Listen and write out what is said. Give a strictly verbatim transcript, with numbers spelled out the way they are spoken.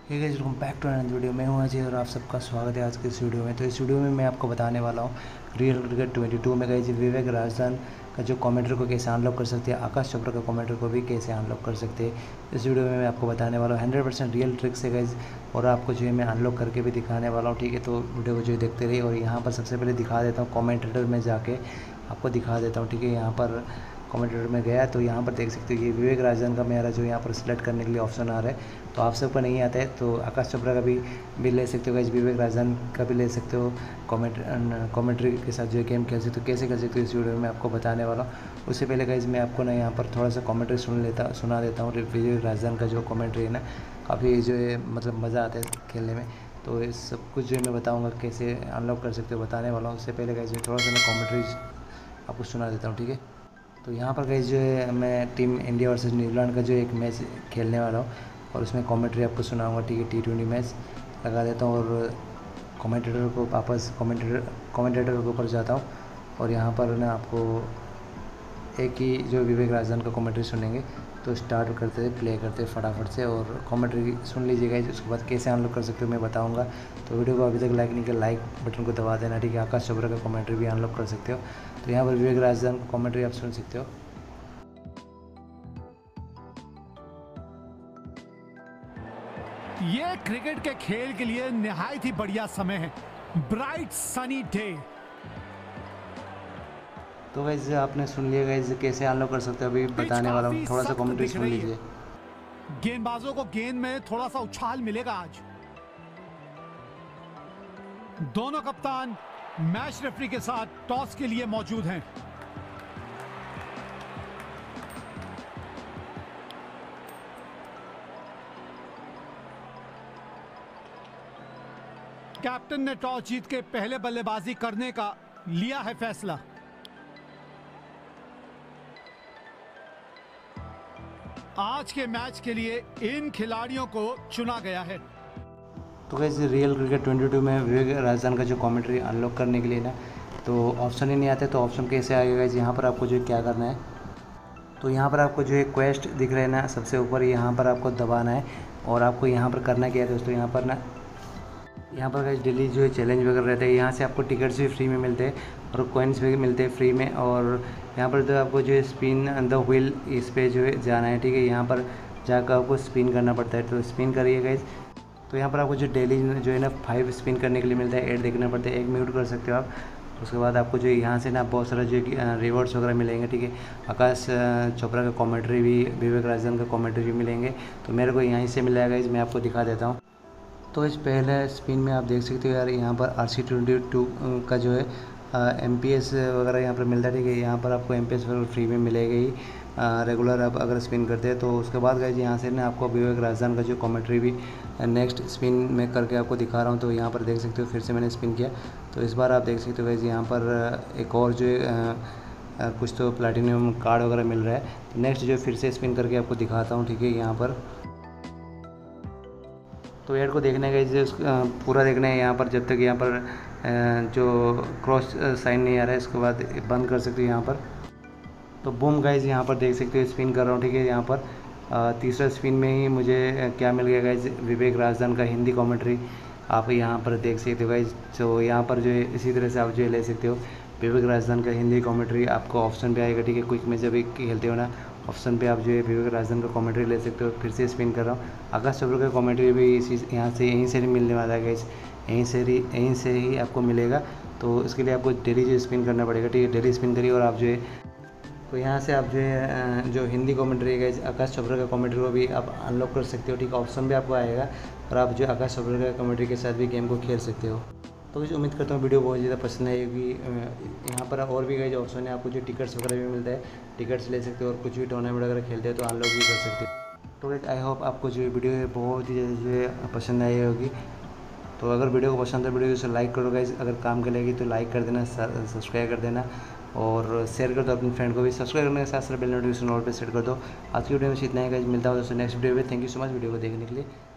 Hey guys, welcome back to another video. मैं हूं अजय और आप सबका स्वागत है आज के इस वीडियो में। तो इस वीडियो में मैं आपको बताने वाला हूं रियल क्रिकेट ट्वेंटी टू में गाइस विवेक राजदान का जो कमेंट्री को कैसे अनलॉक कर सकते हैं, आकाश चोपड़ा का कमेंट्री को भी कैसे अनलॉक कर सकते हैं। इस वीडियो में मैं आपको बताने वाला हूँ हंड्रेड परसेंट रियल ट्रिक से गाइस, और आपको जो है मैं अनलॉक करके भी दिखाने वाला हूँ। ठीक है, तो वीडियो को जो देखते रहिए। और यहाँ पर सबसे पहले दिखा देता हूँ कॉमेंटेटर में जाके आपको दिखा देता हूँ। ठीक है, यहाँ पर कमेंटेटर में गया तो यहाँ पर देख सकते हो ये विवेक राजदान का मेरा जो यहाँ पर सिलेक्ट करने के लिए ऑप्शन आ रहा है। तो आप सबका नहीं आता है तो आकाश चोपड़ा का भी भी ले सकते हो गाइस, विवेक राजदान का भी ले सकते हो। कमेंट कमेंट्री के साथ जो गेम खेल सकते हो, कैसे कर सकते हो इस वीडियो में आपको बताने वाला हूँ। उससे पहले गाइस मैं आपको ना यहाँ पर थोड़ा सा कमेंट्री सुन लेता सुना देता हूँ। विवेक राजदान का जो कमेंट्री है ना, काफ़ी जो है मतलब मज़ा आता है खेलने में। तो इस सब कुछ जो है मैं बताऊँगा कैसे अनलॉक कर सकते हो, बताने वाला हूँ। उससे पहले गाइस मैं थोड़ा सा मैं कमेंट्री आपको सुना देता हूँ। ठीक है, तो यहाँ पर गाइस जो है मैं टीम इंडिया वर्सेस न्यूजीलैंड का जो एक मैच खेलने वाला हूँ और उसमें कमेंट्री आपको सुनाऊंगा। ठीक है, टी ट्वेंटी मैच लगा देता हूँ और कमेंटेटर को वापस कमेंटेटर कमेंटेटर के ऊपर जाता हूँ और यहाँ पर ना आपको एक ही जो विवेक राजदान का कमेंट्री सुनेंगे। तो स्टार्ट करते थे प्ले करते फटाफट से और कमेंट्री सुन लीजिएगा। उसके बाद कैसे अनलॉक कर सकते हो मैं बताऊंगा। तो वीडियो को अभी तक लाइक नहीं किया, लाइक बटन को दबा देना। ठीक है, आकाश चोपड़ा का कमेंट्री भी अनलॉक कर सकते हो। तो यहाँ पर विवेक राजदान का कमेंट्री आप सुन सकते हो। ये क्रिकेट के खेल के लिए निहायत ही बढ़िया समय है, ब्राइट सनी डे। तो गाइस आपने सुन लिया गाइस कैसे अनलॉक कर सकते हो, अभी बताने वाला हूँ। थोड़ा सा कमेंट्री सुन लीजिए। गेंदबाजों को गेंद में थोड़ा सा उछाल मिलेगा आज। दोनों कप्तान मैच रेफरी के साथ टॉस के लिए मौजूद हैं। कैप्टन ने टॉस जीत के पहले बल्लेबाजी करने का लिया है फैसला। आज के मैच के लिए इन खिलाड़ियों को चुना गया है। तो guys real cricket twenty two में विवेक राजदान का जो कमेंट्री अनलॉक करने के लिए ना, तो ऑप्शन ही नहीं आते। तो ऑप्शन कैसे आएगा गाइस, यहाँ पर आपको जो क्या करना है, तो यहाँ पर आपको जो है क्वेस्ट दिख रहे हैं ना सबसे ऊपर, यहाँ पर आपको दबाना है। और आपको यहाँ पर करना क्या है दोस्तों, यहाँ पर ना यहाँ पर गाइस डेली जो है चैलेंज वगैरह रहते हैं। यहाँ से आपको टिकट्स भी फ्री में मिलते हैं और कॉइन्स भी मिलते हैं फ्री में। और यहाँ पर तो आपको जो है स्पिन द व्हील इस पे जो है जाना है। ठीक है, यहाँ पर जाकर आपको स्पिन करना पड़ता है। तो स्पिन करिए गाइस। तो यहाँ पर आपको जो डेली जो है ना फाइव स्पिन करने के लिए मिलता है, ऐड देखना पड़ता है, एक म्यूट कर सकते हो आप। उसके बाद आपको जो यहाँ से ना बहुत सारा जो रिवॉर्ड्स वगैरह मिलेंगे। ठीक है, आकाश चोपड़ा का कमेंट्री भी, विवेक राजदान का कमेंट्री भी मिलेंगे। तो मेरे को यहीं से मिल जाएगा, इस मैं आपको दिखा देता हूँ। तो इस पहले स्पिन में आप देख सकते हो यार, यहाँ पर आर सी ट्वेंटी टू का जो है एम पी एस वगैरह यहाँ पर मिलता है। ठीक है, यहाँ पर आपको एम पी एस वगैरह फ्री में मिलेगा ही रेगुलर आप अगर स्पिन करते हैं तो। उसके बाद गाइस यहाँ से ना आपको विवेक राजदान का जो कमेंट्री भी नेक्स्ट स्पिन में करके आपको दिखा रहा हूँ। तो यहाँ पर देख सकते हो फिर से मैंने स्पिन किया तो इस बार आप देख सकते हो गाइस यहाँ पर एक और जो है कुछ तो प्लैटिनम कार्ड वगैरह मिल रहा है। तो नेक्स्ट जो फिर से स्पिन करके आपको दिखाता हूँ। ठीक है, यहाँ पर तो ऐड को देखने का इसे पूरा देखना है यहाँ पर, जब तक यहाँ पर जो क्रॉस साइन नहीं आ रहा है इसके बाद बंद कर सकते हो यहाँ पर। तो बूम गाइज यहाँ पर देख सकते हो स्पिन कर रहा हूँ। ठीक है, यहाँ पर तीसरा स्पिन में ही मुझे क्या मिल गया गाइज, विवेक राजदान का हिंदी कमेंट्री आप यहाँ पर देख सकते हो गाइज। तो यहाँ पर जो है इसी तरह से आप जो है ले सकते हो विवेक राजदान का हिंदी कमेंट्री, आपको ऑप्शन पे आएगा। ठीक है, क्विक में जब भी खेलते हो ना ऑप्शन पे आप जो है विवेक राजदान का कमेंट्री ले सकते हो। फिर से स्पिन कर रहा हूँ, आकाश चोपड़ा का कमेंट्री भी इसी यहाँ से यहीं से ही मिलने वाला है गाइस, यहीं से ही यहीं से ही आपको मिलेगा। तो इसके लिए आपको डेली जो स्पिन करना पड़ेगा। ठीक है, डेली स्पिन करिए और आप जो है तो यहाँ से आप जो है जो हिंदी कमेंट्री है गाइस, आकाश चोपड़ा का कमेंट्री को भी आप अनलॉक कर सकते हो। ठीक है, ऑप्शन भी आपको आएगा और आप जो आकाश चोपड़ा का कमेंट्री के साथ भी गेम को खेल सकते हो। तो इस उम्मीद करता हूँ वीडियो बहुत ज़्यादा पसंद आएगी। यहाँ पर और भी गए जो ऑप्शन है, आपको जो टिकट्स वगैरह भी मिलता है, टिकट्स ले सकते हो और कुछ भी टूर्नामेंट वगैरह खेलते हैं तो अनलॉक भी कर सकते हो। तो गाइस आई होप आपको जो वीडियो है बहुत ही ज़्यादा जो है पसंद आई होगी। तो अगर वीडियो को पसंद है वीडियो को लाइक करो गाइस, अगर काम के लगेगी तो लाइक कर देना, सब्सक्राइब कर देना और शेयर कर दो अपने फ्रेंड को भी। सब्सक्राइब करने के साथ साथ बेल नोटिफिकेशन ऑल पे सेट कर दो। आज की वीडियो में इतना ही गाइस, मिलता हूँ दोस्तों नेक्स्ट वीडियो में। Thank you so much video को देखने के लिए।